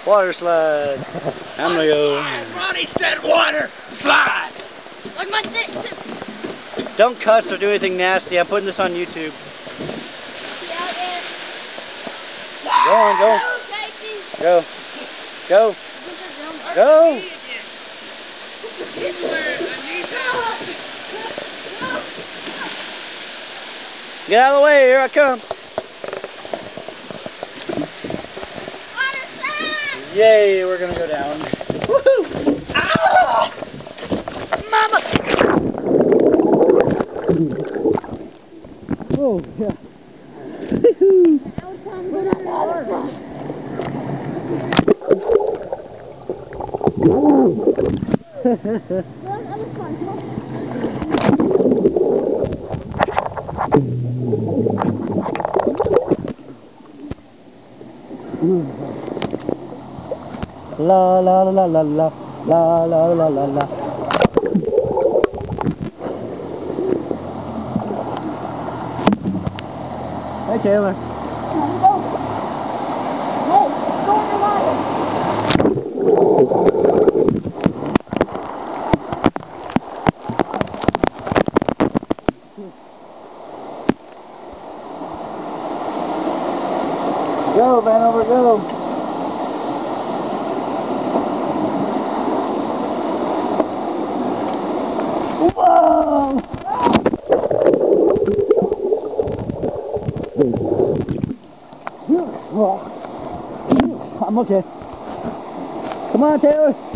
Water slide. I'm gonna go. Ronnie said water slide. Like my dick. Don't cuss or do anything nasty. I'm putting this on YouTube. Go on, go. Go. Go. Go. Get out of the way, here I come. Yay, we're gonna go down. Woohoo! Ah! Mama! Oh, yeah. La la la la la la la la la la. Hey Taylor. Go, Vanover, go. Whoa! I'm okay. Come on, Taylor.